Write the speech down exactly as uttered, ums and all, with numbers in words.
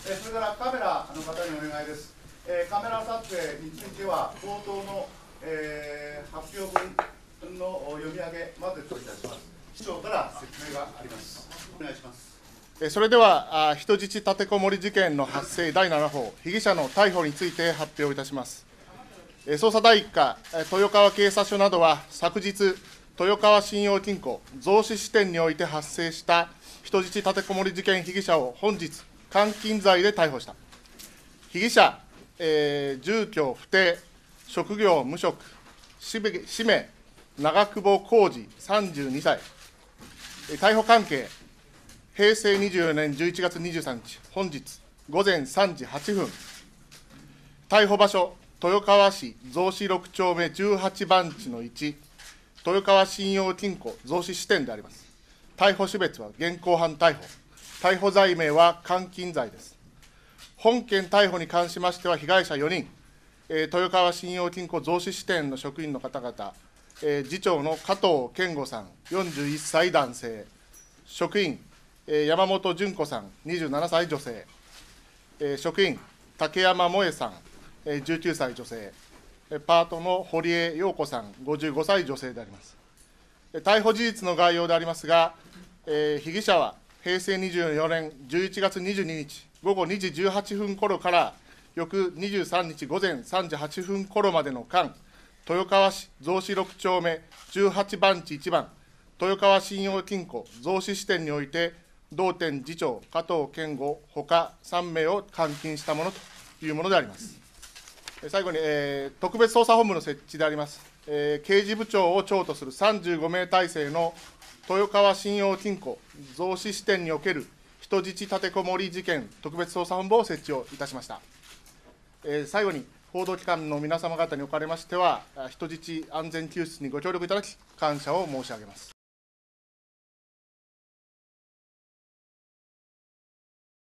えそれからカメラの方にお願いです。えカメラ撮影については、冒頭の、えー、発表文の読み上げまでといたします。市長から説明があります。お願いします。 それでは、人質立てこもり事件の発生だいななほう、被疑者の逮捕について発表いたします。捜査第一課、豊川警察署などは、昨日、豊川信用金庫増資支店において発生した人質立てこもり事件被疑者を本日、監禁罪で逮捕した。被疑者、えー、住居不定、職業無職、氏名、長久保浩二、さんじゅうにさい。逮捕関係、へいせいにじゅうよねんじゅういちがつにじゅうさんにち、本日ごぜんさんじはっぷん。逮捕場所、豊川市雑司ろくちょうめじゅうはちばんちのいち、豊川信用金庫増資支店であります。逮捕種別は現行犯逮捕。逮捕罪名は監禁罪です。本件逮捕に関しましては、被害者よにん、えー、豊川信用金庫増資支店の職員の方々、えー、次長の加藤健吾さん、よんじゅういっさい男性、職員、えー、山本純子さん、にじゅうななさい女性、えー、職員、竹山萌さん、えー、じゅうきゅうさい女性、パートの堀江陽子さん、ごじゅうごさい女性であります。逮捕事実の概要でありますが、えー、被疑者はへいせいにじゅうよねんじゅういちがつにじゅうににちごごにじじゅうはっぷん頃から翌にじゅうさんにちごぜんさんじはっぷん頃までの間、豊川市雑司ろくちょうめじゅうはちばんちいちばん、豊川信用金庫増資支店において、同店次長、加藤健吾ほかさんめいを監禁したものというものであります。最後に、えー、特別捜査本部の設置であります、えー、刑事部長を長とするさんじゅうごめい体制の豊川信用金庫増資支店における人質立てこもり事件特別捜査本部を設置をいたしました。えー、最後に、報道機関の皆様方におかれましては、人質安全救出にご協力いただき、感謝を申し上げます。